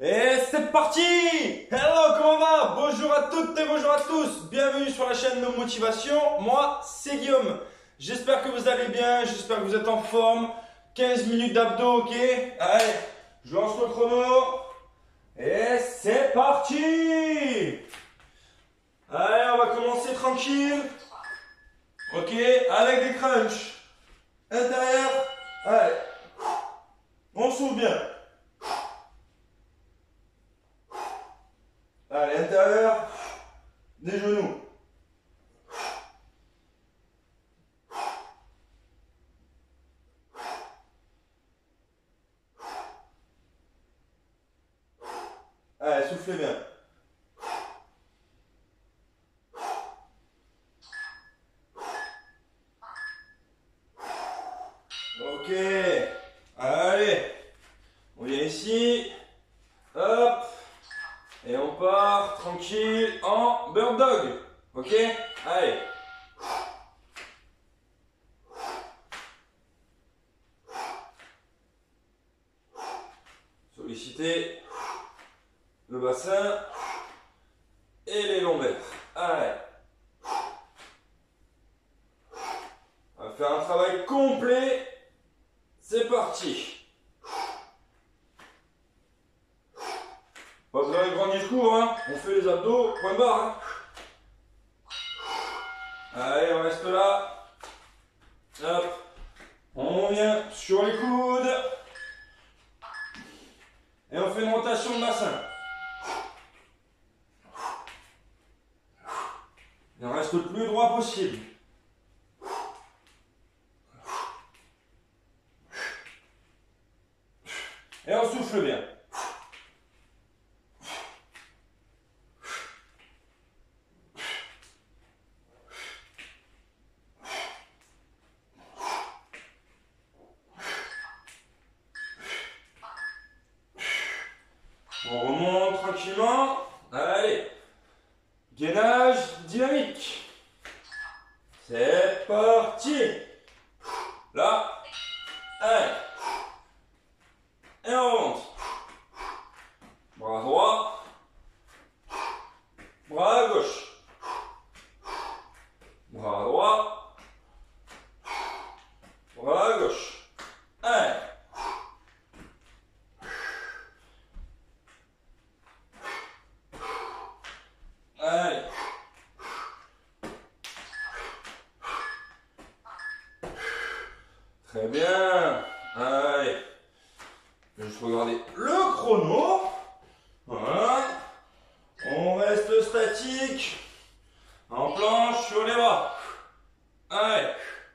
Et c'est parti! Hello, comment va? Bonjour à toutes et bonjour à tous. Bienvenue sur la chaîne No Motivation. Moi, c'est Guillaume. J'espère que vous allez bien, j'espère que vous êtes en forme. 15 minutes d'abdos, ok? Allez, je lance le chrono. Et c'est parti! Allez, on va commencer tranquille. Ok, avec des crunchs. Intérieur. Allez. On souffle bien. Allez, intérieur, des genoux. Allez, soufflez bien. Ok. Allez, on vient ici. Hop. Et on part tranquille en bird dog. Ok? Allez. Sollicitez le bassin et les lombaires. Allez. On va faire un travail complet. C'est parti. Pas besoin de grand discours, hein. On fait les abdos, point barre. Hein. Allez, on reste là. Hop. On vient sur les coudes. Et on fait une rotation de bassin. Et on reste le plus droit possible. Et on souffle bien. On remonte tranquillement. Allez. Gainage dynamique. C'est parti. Là. Allez. Et on remonte. Bras droit. Bras gauche. Bras droit. Bras gauche. Allez. Allez. Très bien. Allez. Je vais juste regarder le chrono. Voilà. On reste statique. En planche sur les bras. Allez.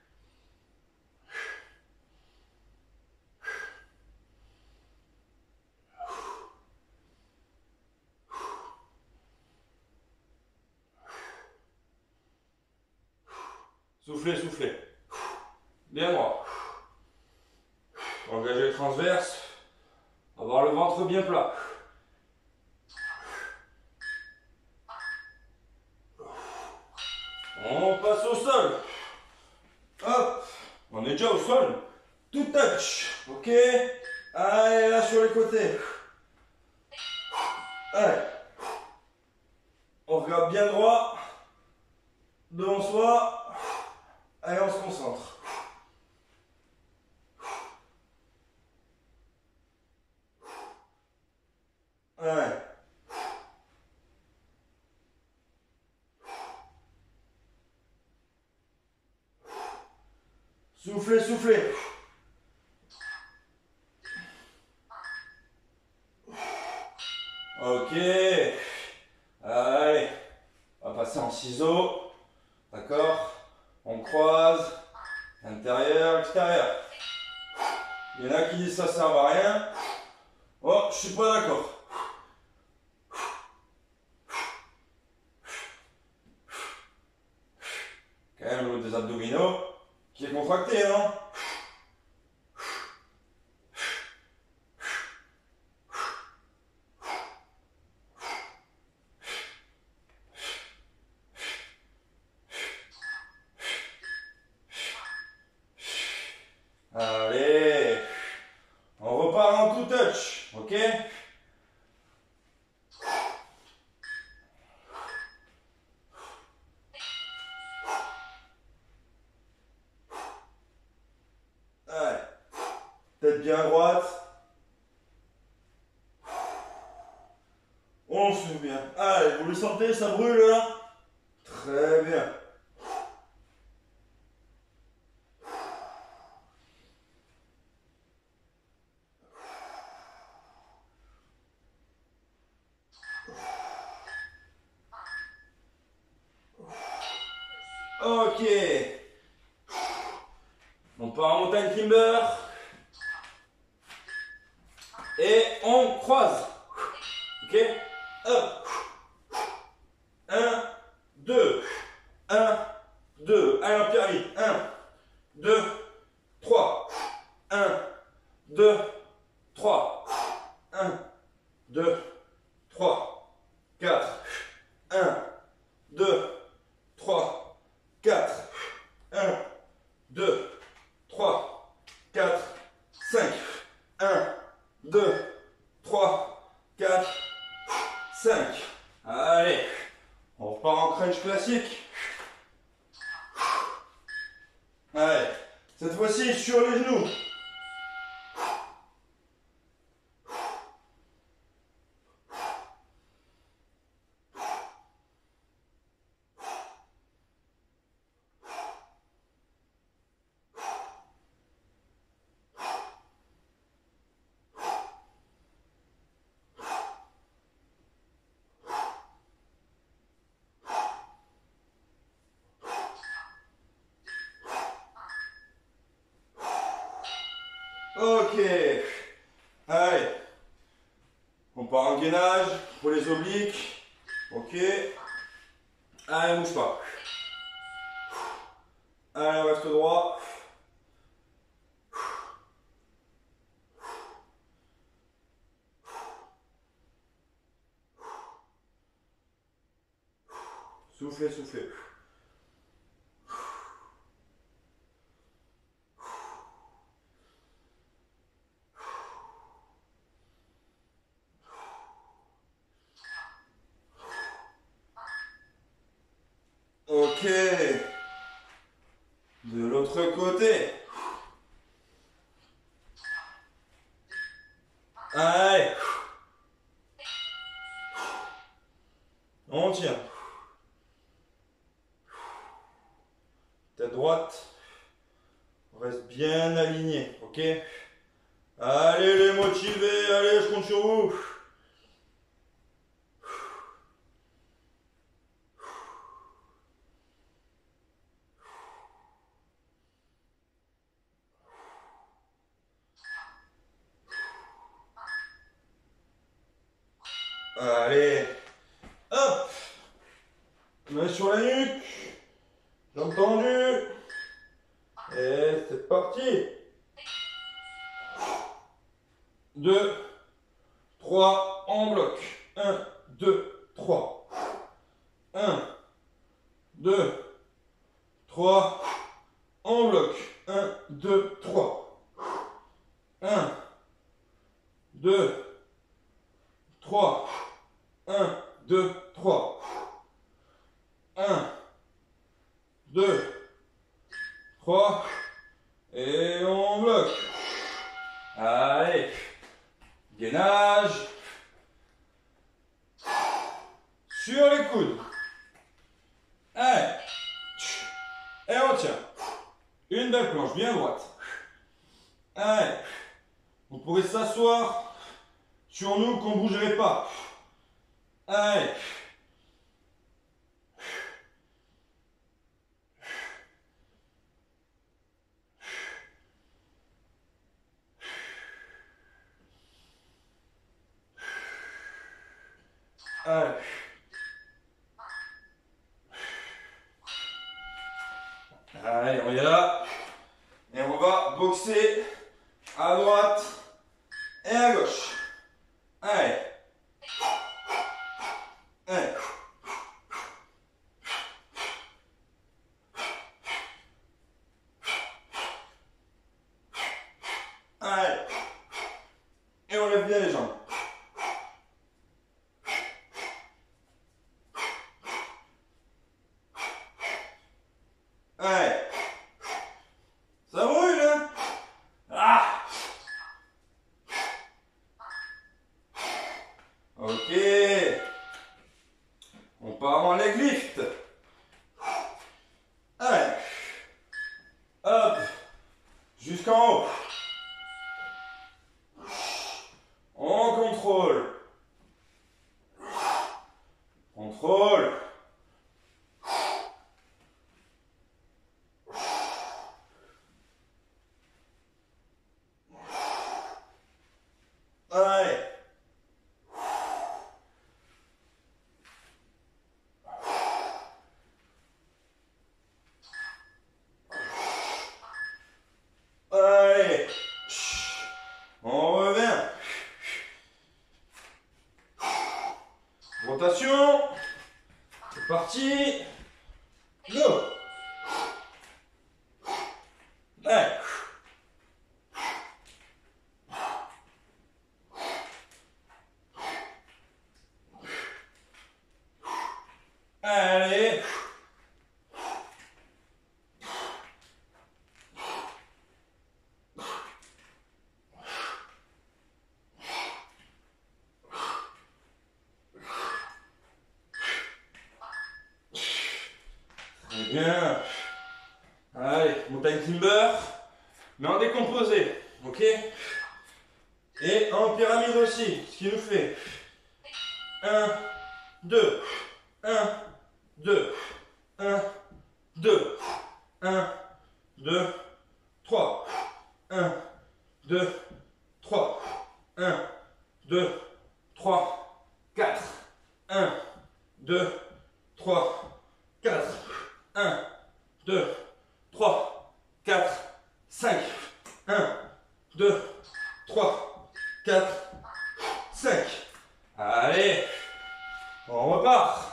Soufflez, soufflez. Bien droit. Engager le transverse. Avoir le ventre bien plat. On passe au sol. Hop. On est déjà au sol. Tout touch. Ok. Allez, là sur les côtés. Allez. On regarde bien droit. Devant soi. Allez, on se concentre. Ouais. Soufflez, soufflez. Ok. Allez. On va passer en ciseaux. D'accord? On croise. Intérieur, extérieur. Il y en a qui disent ça sert à rien. Oh, je suis pas d'accord. Quand même le haut des abdominaux qui est contracté, non? Allez, on repart en tout touch, ok? tête bien droite. On se met bien. Allez, vous le sentez, ça brûle là? Très bien. Ok. On part en montagne climber. Et on croise. Ok. Hop. 1, 2. 1, 2. Allez en pyramide. 1, 2, 3. 1, 2, 3. 1, 2, 3. 4. 1, 2, 3. 4. 1, 2, 3, 4, 5. 1, 2, 3, 4, 5. Allez, on repart en crunch classique. Allez, cette fois-ci sur les genoux. Ok, allez, on part en gainage pour les obliques. Ok, allez, on bouge pas. Allez, on reste droit. Soufflez, soufflez. Ok, de l'autre côté. Allez, on tient. Tête droite, on reste bien aligné, ok? Allez les motivés, allez, je compte sur vous. Allez, hop, main sur la nuque, jambes tendues, et c'est parti. 2, 3, en bloc. 1, 2, 3. 1, 2, 3, en bloc. 1, 2, 3. 1, 2, 3. 1, 2, 3. 1, 2, 3. Et on bloque. Allez. Gainage. Sur les coudes. Allez. Et on tient. Une belle planche bien droite. Allez. Vous pourrez s'asseoir sur nous qu'on ne bougerait pas. Allez. Allez. Allez, on y est là. Et on va boxer à droite et à gauche. Allez. Allez. Allez. Et on lève bien les jambes. Allez. Ça brûle, hein? Ah! Ok. On part en leg lift. Allez. Hop. Jusqu'en haut. On contrôle. Contrôle. Allez. Allez. On revient. Rotation. C'est parti. Go. Allez. Allez. Très bien. Allez, montagne climber, mais en décomposé, ok? Et en pyramide aussi, ce qui nous fait 1, 2, 1, 2, 1, 2, 1, 2, 3, 1, 2, 3, 1, 2, 3, 4, 1, 2, 3, 4, 1, 2, 3, 4, 5, 1, 2, 3, 4, 5. Allez, on repart.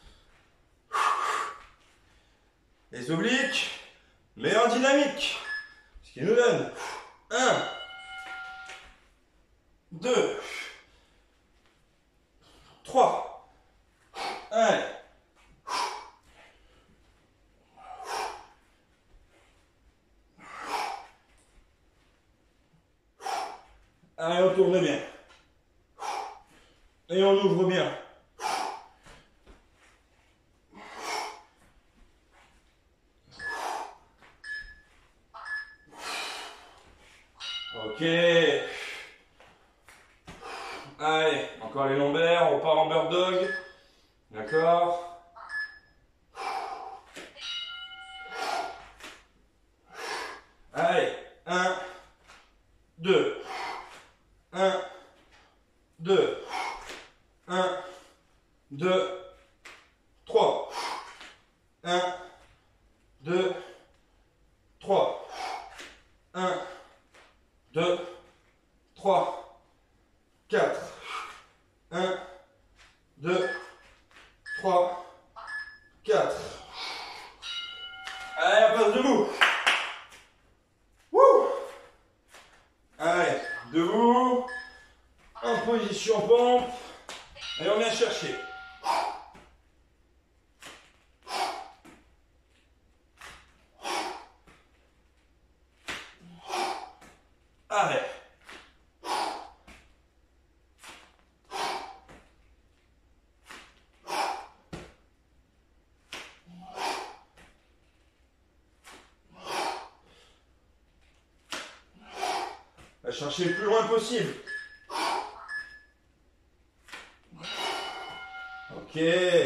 Les obliques, mais en dynamique. Ce qui nous donne 1, 2, 3. Allez. Allez, on tourne bien. Et on ouvre bien. Ok. Allez, encore les lombaires, on part en bird dog. D'accord. Allez, 1, 2, 1, 2, 1, 2, 3, 1, 2, 3, 1, 2, 3, 4, 1, 2, 3, 4. Allez, on passe debout. Wouh. Allez, debout, en position pompe, et on vient chercher. Arrêt. On va chercher le plus loin possible. Ok.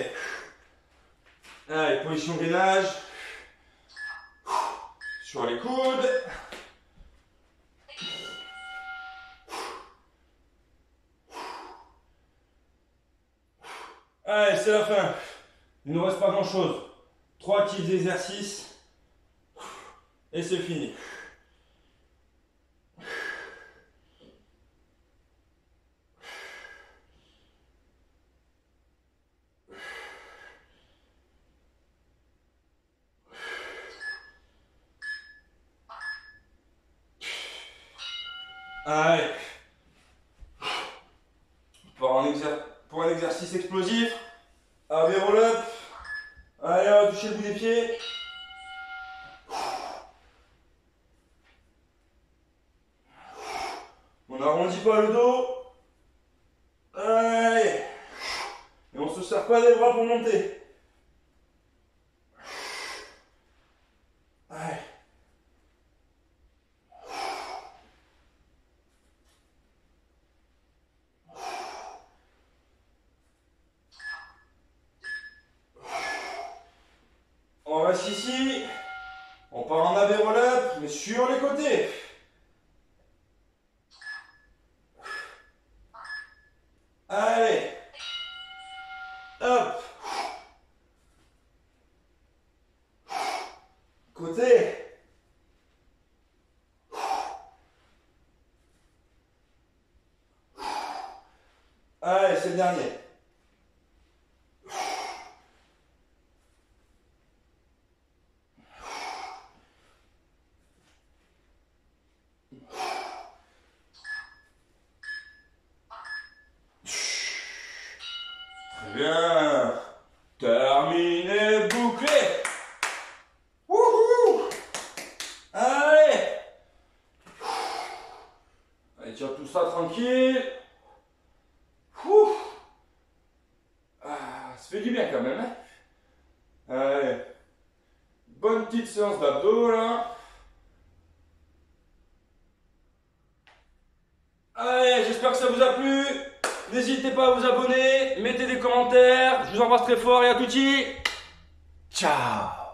Allez, position gainage. Sur les coudes. Allez, c'est la fin. Il ne nous reste pas grand chose. 3 petits exercices. Et c'est fini. Allez. Pour un exercice explosif. Allez, roll up. Allez, on va toucher le bout des pieds. On n'arrondit pas le dos. Allez. serre pas les bras pour monter. Allez. On reste ici. On part en AB roll-up, mais sur les côtés. Allez. Hop. Côté. Allez, c'est le dernier. Très bien. Terminé, bouclé. Wouhou. Allez. Allez, tire tout ça tranquille. Ouh. Ah, ça fait du bien quand même, hein. Allez. Bonne petite séance d'abdos là. Allez, j'espère que ça vous a plu. N'hésitez pas à vous abonner, mettez des commentaires. Je vous embrasse très fort et à tutti. Ciao.